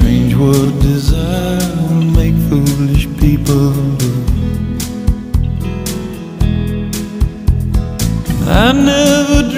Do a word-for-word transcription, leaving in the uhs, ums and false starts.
Strange what desire will make foolish people do. I never